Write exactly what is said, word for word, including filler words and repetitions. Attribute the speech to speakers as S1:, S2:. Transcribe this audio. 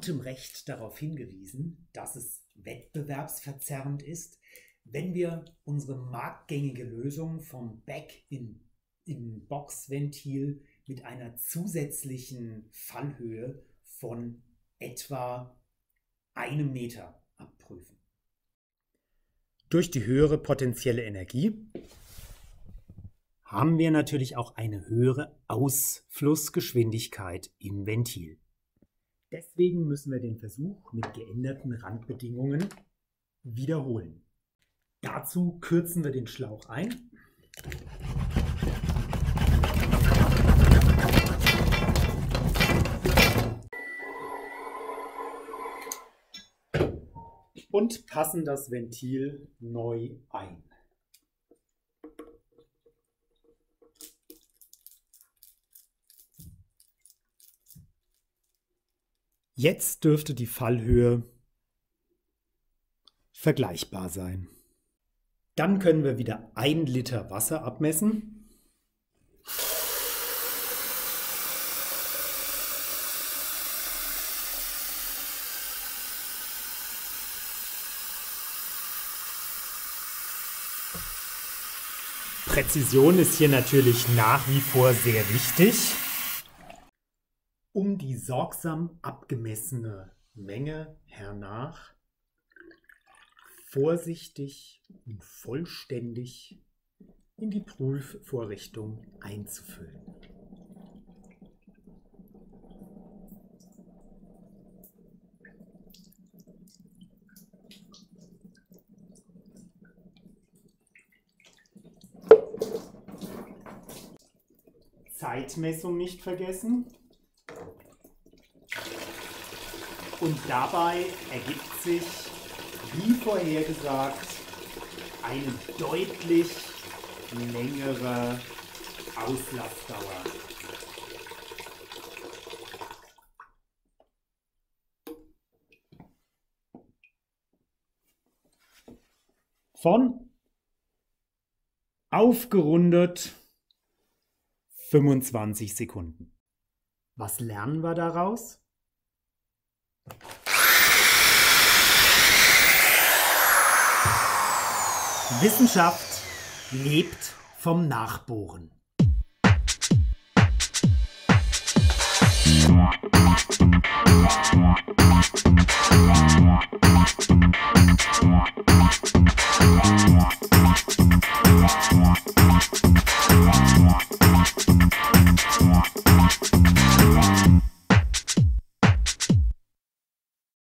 S1: gutem Recht darauf hingewiesen, dass es wettbewerbsverzerrend ist, wenn wir unsere marktgängige Lösung vom Back-in-Box-Ventil mit einer zusätzlichen Fallhöhe von etwa einem Meter abprüfen. Durch die höhere potenzielle Energie haben wir natürlich auch eine höhere Ausflussgeschwindigkeit im Ventil. Deswegen müssen wir den Versuch mit geänderten Randbedingungen wiederholen. Dazu kürzen wir den Schlauch ein. Und passen das Ventil neu ein. Jetzt dürfte die Fallhöhe vergleichbar sein. Dann können wir wieder ein Liter Wasser abmessen. Präzision ist hier natürlich nach wie vor sehr wichtig. Um die sorgsam abgemessene Menge hernach vorsichtig und vollständig in die Prüfvorrichtung einzufüllen. Zeitmessung nicht vergessen. Und dabei ergibt sich, wie vorhergesagt, eine deutlich längere Auslassdauer. Von aufgerundet fünfundzwanzig Sekunden. Was lernen wir daraus? Wissenschaft lebt vom Nachbohren.